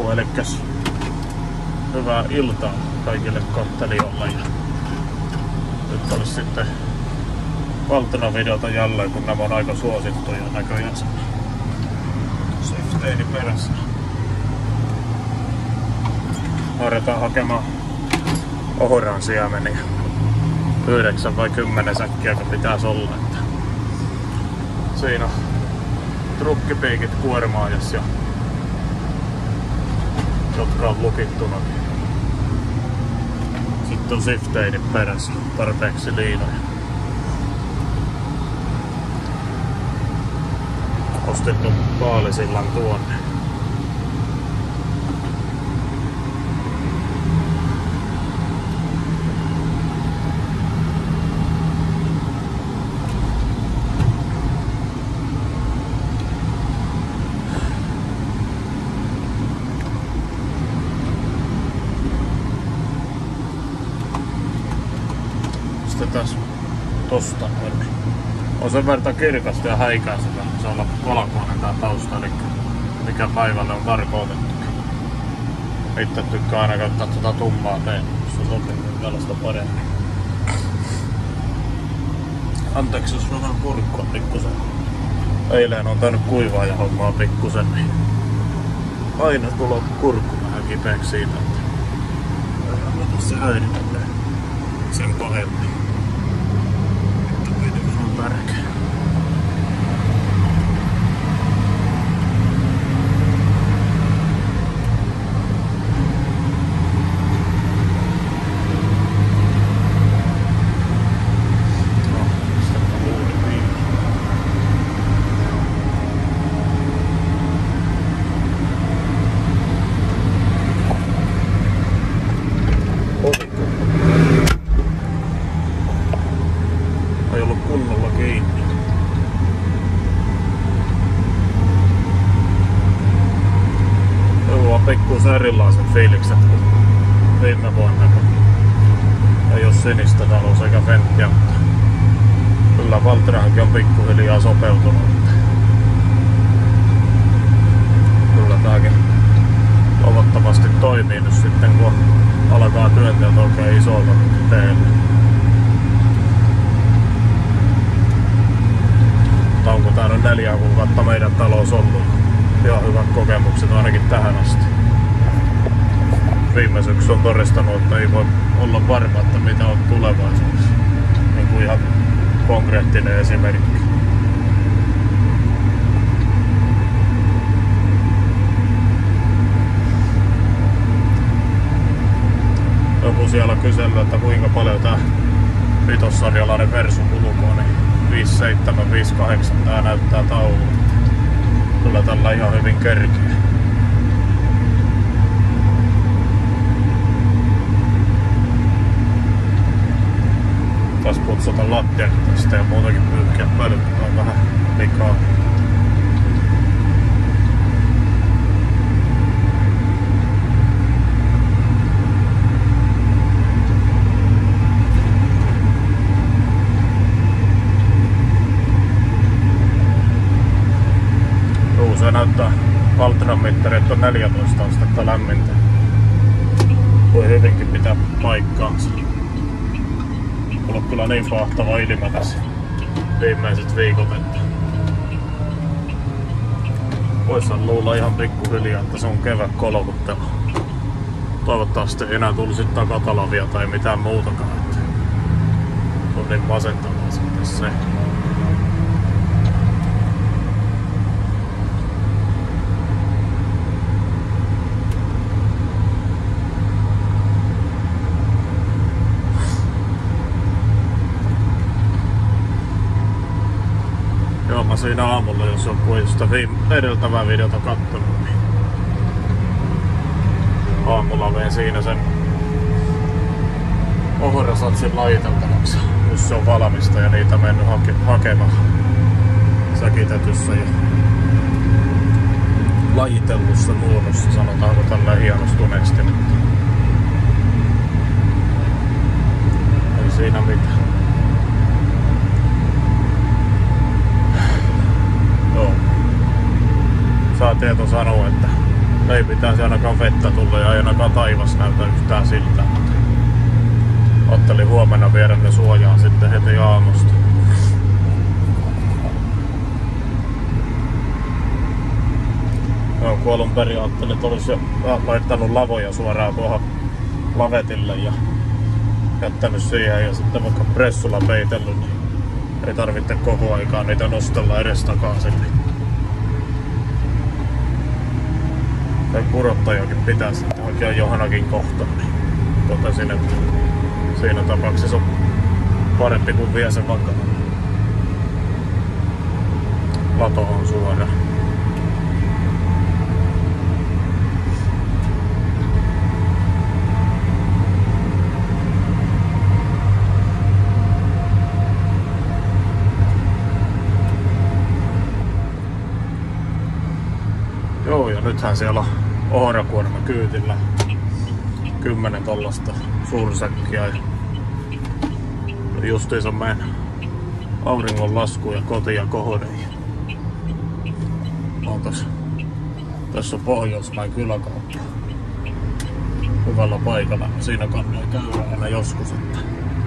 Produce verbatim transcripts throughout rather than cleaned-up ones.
Joo, elikkäs hyvää iltaa kaikille katselijoille. Ja nyt olisi sitten Valtena-videota jälleen, kun nämä on aika suosittuja näköjään Swifteini perässä. Harjataan hakemaan ohran siemeniä. Yhdeksän vai kymmenen säkkiä, kun pitäisi olla. Että siinä on trukkipiikit kuormaajas, ja jotka on lukittuna. Sitten on Swifteini perässä tarpeeksi liinoja. Ostin tuon Paalisillan tuonne. Sitten taas tosta noin. On sen verran kirkasta ja häikäisevä. Se on olla valkoinen tää tausta, eli mikä päivälle on tarkoitettu. Itse tykkää aina käyttää tuota tummaa teemme, se sopii tällaista paremmin. Anteeksi jos vähän kurkkua pikkusen. Eilen on tainnut kuivaa ja hommaa pikkusen, niin aina tulee kurkku vähän kipeäksi siitä, että ei anneta se häiritä sen pahemmin. Nyt piti vähän tärkeä. Ei ollut kunnolla kiinni. Joo, pikkuisen erilaiset fiilikset kuin viime vuonna, kun ei oo sinistä taloa sekä Fenttiä, mutta kyllä Valterahankin on pikkuhiljaa sopeutunut. Kyllä tääkin toivottavasti toimii nyt sitten, kun alkaa työnteet oikein isolta teille. Onko tää nyt neljä kuukautta meidän talous ollut? Ihan hyvät kokemukset ainakin tähän asti. Viime syksy on todistanut, että ei voi olla varma, että mitä on tulevaisuudessa. Niin kuin ihan konkreettinen esimerkki. Joku siellä on kysellyt, että kuinka paljon tää vitossarjalainen Versu kulukoo, niin viisi seitsemän viisi kahdeksan tää näyttää taulu. Kyllä tällä ihan hyvin kerkeä. Taas putsata lattian, tästä ja muutakin pyykkiä pölyt, on vähän likaa. Se näyttää Valtran mittari, että on neljätoista astetta lämmintä. Voi hyvinkin pitää paikkaansa. Mulla on kyllä niin pahtava ilma tässä viimeiset viikot, että voisin luulla ihan pikkuhiljaa, että se on kevät kolkuttelu. Toivottavasti ei enää tulisi takatalavia tai mitään muutakaan. On niin masentavaa sitten se. Joo, mä siinä aamulla, jos on kuin sitä edeltävää videota kattonut, niin aamulla vein siinä sen ohrasatsin lajiteltavaksi, jos se on valmista ja niitä mennyt hake hakemaan säkitetyssä ja lajitellussa muodossa, sanotaanko tälleen hienostuneesti. Ei siinä mitään. Joo. Saa tieto sanoa, että Ei pitäisi ainakaan vettä tulla ja ei ainakaan taivas näytä yhtään siltä. Ajattelin huomenna viedä ne suojaan sitten heti aamusta. Joo, kun alun perin ajattelin, että olisi jo laittanut lavoja suoraan tuohon lavetille ja jättänyt siihen ja sitten vaikka pressulla peitellyt, niin ei tarvitse koko aikaa niitä nostella edes takaisin. Tai kurottajakin pitää sitten oikein johonkin kohtaan, niin totesin, että siinä tapauksessa on parempi kuin vie sen vaikka latoon suoraan. Joo, ja nythän siellä on ohrakuorma kyytillä. Kymmenen tollasta suursäkkiä. Justiinsa menen auringonlaskuun ja kotiin kohden. Ootas. Tässä on Pohjoismäen kyläkauppa. Hyvällä paikalla. Siinä kannattaa käydä aina joskus. Että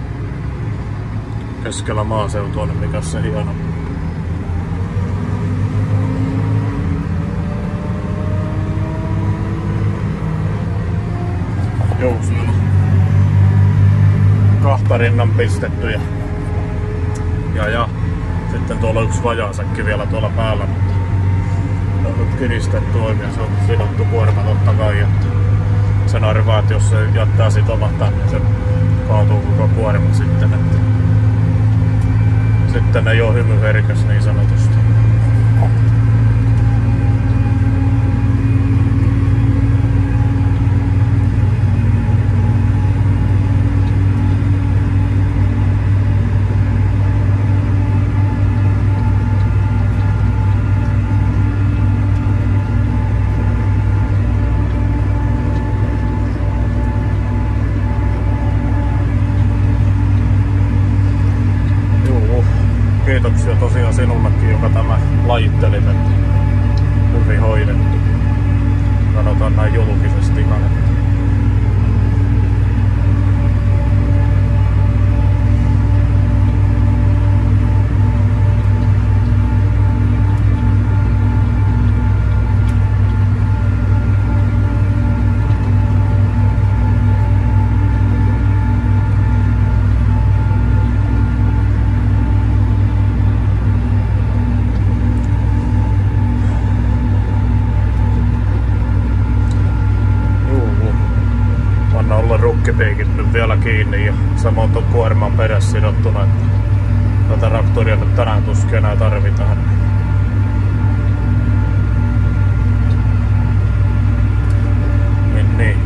keskellä maaseutua, niin mikä se hieno. Joo, siellä on kahta rinnan pistetty ja, ja, ja sitten tuolla yksi vajaasäkki vielä tuolla päällä, mutta on nyt kiristetty oikein, se on sidottu kuorma totta kai, että sen arvaa, että jos se jättää sitomatta, niin se kaatuu koko kuorma sitten, että sitten ei oo hymyherkäs niin sanotusti. Kiitoksia tosiaan sinullekin, joka tämä lajittelit, että hyvin hoidettu. Sanotaan näin julkisesti ihan, että rukkipiikit nyt vielä kiinni ja samoin tuon kuorman perässä sidottuna, että tätä traktoria nyt tänään tuskin enää tarvitaan. Niin, niin.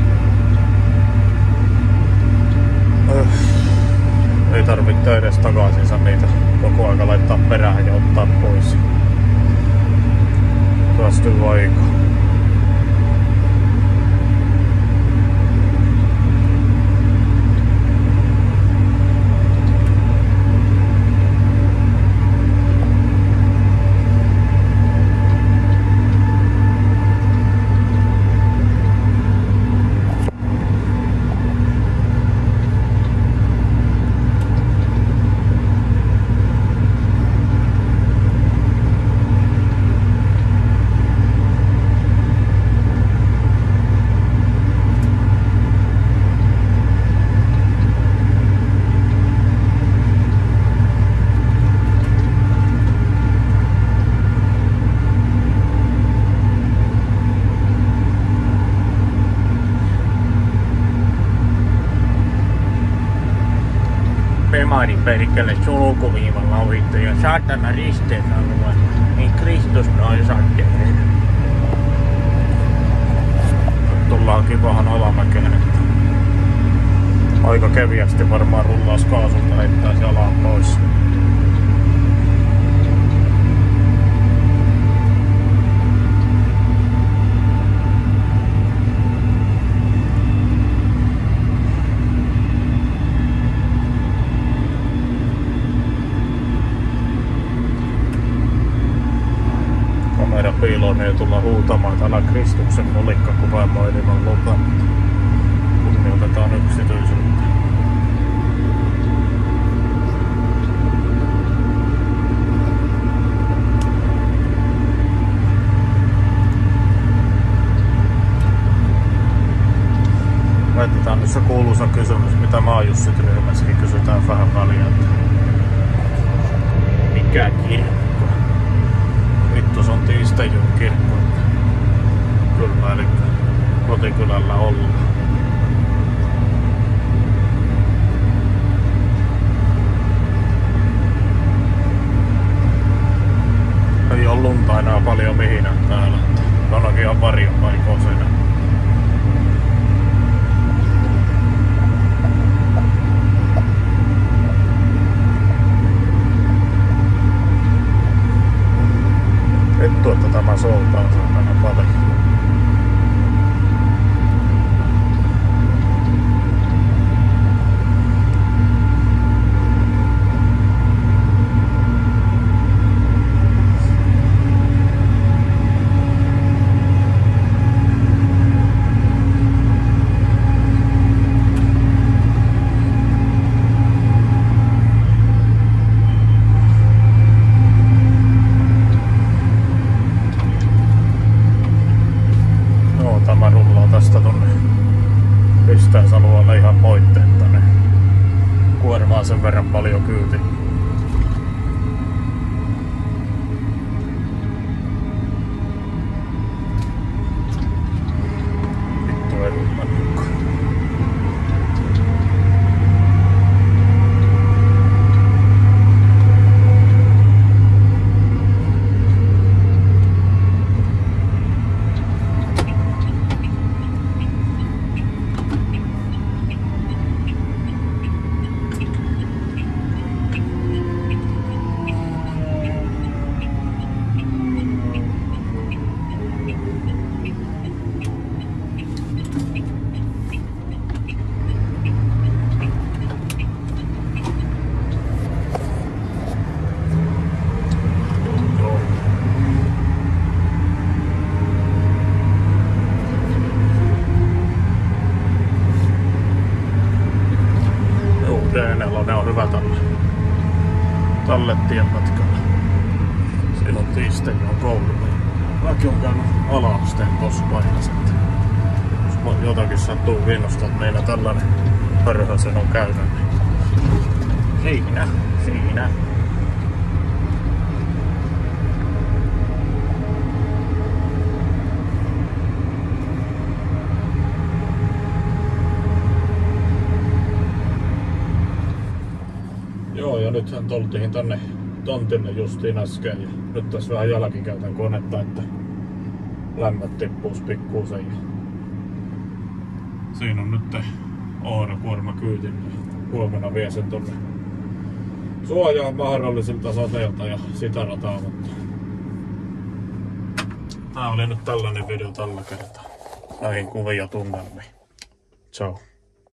Öh. Ei tarvitse edes takaisinsa niitä koko aika laittaa perään ja ottaa pois. Säästyy aikaa. Pemari perkele sulkuviivalla ohitte ja saatana risteysalue, niin Kristus noin saa tehdä. Tullaan kivahan alamäkeen, että aika keviästi varmaan rullaas kaasulta heittäisi alaan pois. piiloon, niin ei tulla huutamaan täällä Kristuksen molikka, kun vaimo ilman lupa. Kunnioitetaan yksityisyyttä. Laitetaan nyt se kuuluisa kysymys, mitä Maajussit ryhmässäkin kysytään vähän väliä. Mikä kirkko? Vittu, se on Tiistäjön kirkko. Kyllä, eli kotikylällä ollaan. Ei oo lunta enää paljon mihinä täällä. Jonakin on varjon paikoin siinä. Vittu, että tämä soltaa saatana paljon. Tästä tonne Ristääsalueelle ihan moitteetta, niin kuormaa sen verran paljon kyyti. Vittu ei ymmärrykö. Ne on hyvä tälle, tälle tienmatkalle. Siinä on Tiistäjön koulu. Mäkin on käynyt ala-asteen tossa paikassa. Jos jotakin sattuu kiinnostaa, että meillä tällainen hörhösen on käynyt. Siinä, siinä. Joo, ja nythän tultiin tänne tontille justiin äsken ja nyt tässä vähän jälkikäytän konetta, että lämmöt tippuus pikkuusen. Siinä on nyt Oona-kuorma kyytin. Huomenna vie sen tonne suojaan mahdollisilta sateilta ja sitä rataa, mutta tää oli nyt tällainen video tällä kertaa. Näihin kuvia tunnelmiin. Ciao.